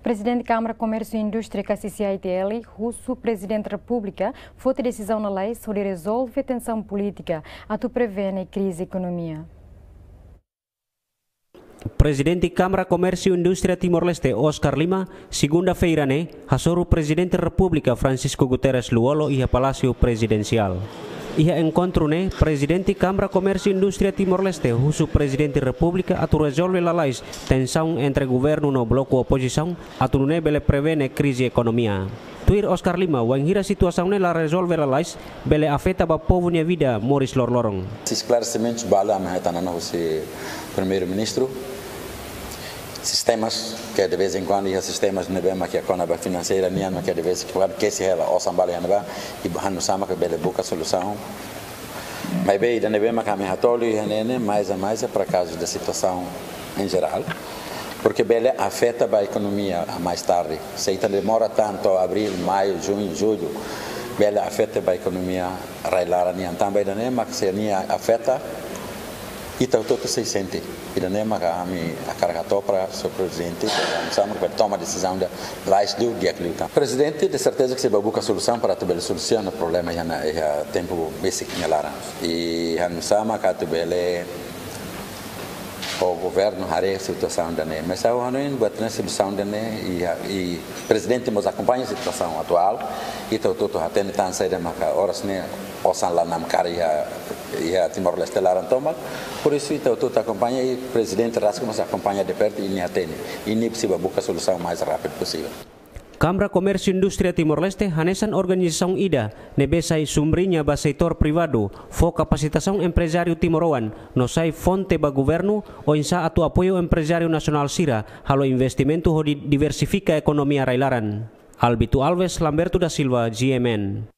Presidente da Câmara Comércio e Indústria KCCITL, russo Presidente da República, foi decisão na lei sobre resolver a tensão política, a tu prevene a crise economia. Presidente da Câmara Comércio e Indústria Timor-Leste, Oscar Lima, segunda-feira, hasoro Presidente da República, Francisco Guterres Luolo, e a Palácio Presidencial. Ia encontro Presidente da Câmara Comércio e Indústria Timor-Leste, russo Presidente da República, a tu resolve a lei tensão entre governo no bloco oposição, a tu bele prevene crise economia. Tuir Oscar Lima, wanghira situação la resolver a lei, bele afeta ba povo nia vida, Moris Lorlorong. Esclarecimentos bala amanhã você primeiro-ministro. Sistemas que de vez em quando ia sistemas nebema que a conaba financeira niano que de vez em quando que se ela o sambale hanaba e hanu sama que bele boca solução. Mas bem da nebema que a minha tolo e nene mais a mais para caso da situação em geral. Porque bele afeta a economia a mais tarde. Se ita demora tanto abril, maio, junho, julho, bele afeta a economia railara nian também da nema que se nia afeta ita todo se sente. E da nema kami akaragato para o presidente, para tomar decisão da lais do dia que luta. Presidente, de certeza que se busca solução para tu bele solução o problema é tempo basic nyalara. E hanu sama ka tu bele o governo hare situação da nema. Mas o hanu buat na solução da nema e presidente nos acompanha a situação atual. E todo hatene tan saída maka horas ne osan lá nam cara ia Timor-Leste lá tomal. Por isso todo acompanha e o presidente Rasco nos acompanha de perto e atende. E nem precisa buscar a solução mais rápido possível. Câmara Comércio e Indústria Timor-Leste hanesan organização IDA, nebesai sumbrinya ba sektor privado, fo capacitação empresário timoroan, no sai fonte ba governo, o insa atu apoio empresário nacional sira, halo investimento ho diversifica ekonomia railaran. Albito Alves, Lamberto da Silva, GMN.